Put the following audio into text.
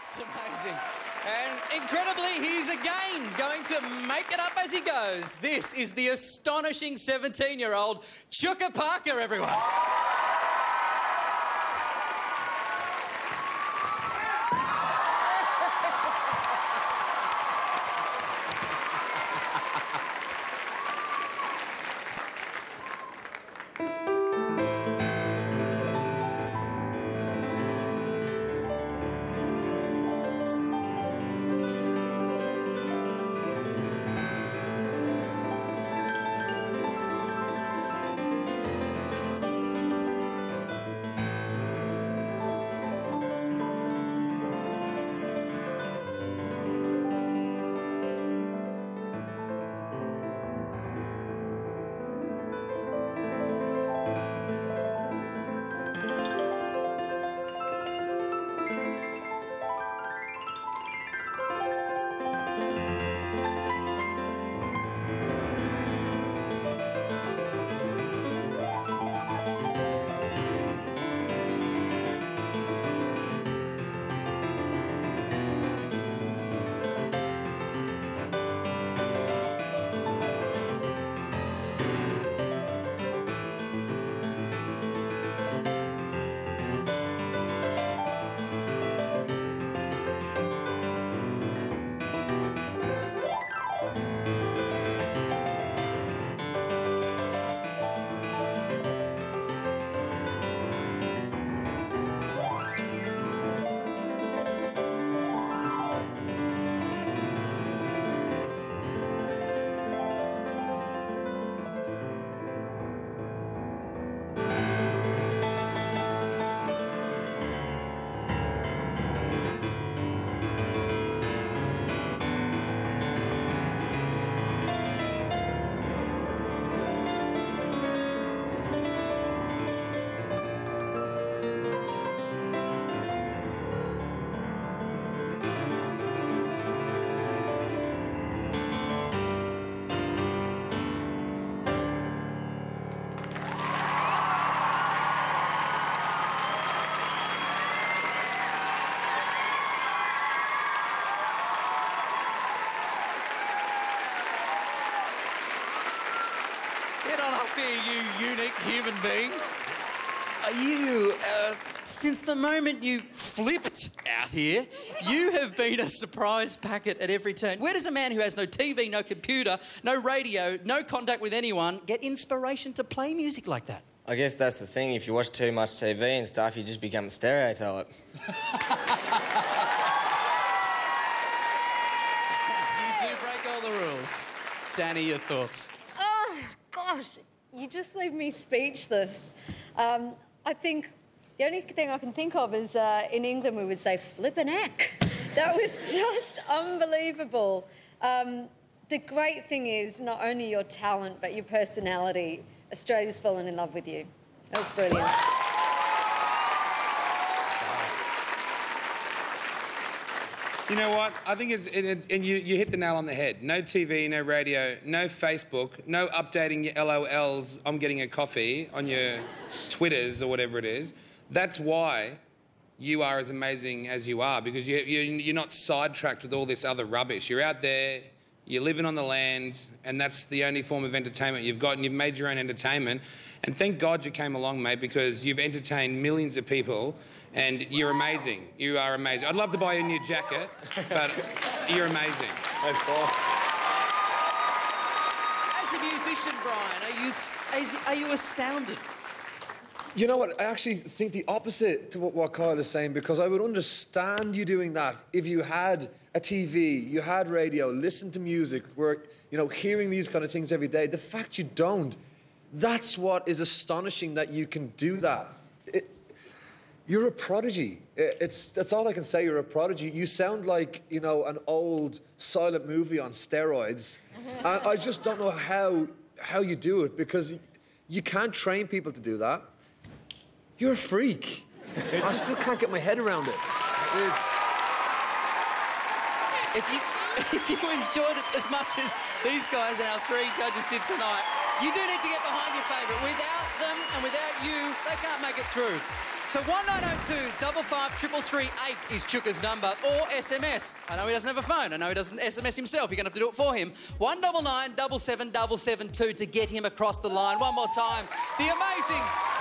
It's amazing. And incredibly, he's again going to make it up as he goes. This is the astonishing 17-year-old Chuka Parker, everyone. Get on up here, you unique human being. Since the moment you flipped out here, you have been a surprise packet at every turn. Where does a man who has no TV, no computer, no radio, no contact with anyone get inspiration to play music like that? I guess that's the thing. If you watch too much TV and stuff, you just become a stereotype. You do break all the rules. Danny, your thoughts? Oh, gosh, you just leave me speechless. I think the only thing I can think of is in England we would say flippin' heck. That was just unbelievable. The great thing is not only your talent but your personality. Australia's fallen in love with you. That was brilliant. You know what? I think and you hit the nail on the head. No TV, no radio, no Facebook, no updating your LOLs, I'm getting a coffee, on your Twitters or whatever it is. That's why you are as amazing as you are, because you're not sidetracked with all this other rubbish. You're out there, you're living on the land, and that's the only form of entertainment you've got, and you've made your own entertainment. And thank God you came along, mate, because you've entertained millions of people, and you're amazing. You are amazing. I'd love to buy you a new jacket, but you're amazing. That's cool. As a musician, Brian, are you astounded? You know what? I actually think the opposite to what Kyle is saying, because I would understand you doing that if you had a TV, you had radio, listen to music, were, hearing these kind of things every day. The fact you don't, that's what is astonishing, that you can do that. You're a prodigy. That's all I can say. You're a prodigy. You sound like, an old silent movie on steroids. And I just don't know how you do it, because you can't train people to do that. You're a freak. I still can't get my head around it. If you enjoyed it as much as these guys and our three judges did tonight, you do need to get behind your favourite. Without them, and without you, they can't make it through. So 1902 55338 is Chuka's number, or SMS. I know he doesn't have a phone. I know he doesn't SMS himself. You're going to have to do it for him. 199 77772 to get him across the line. One more time. The amazing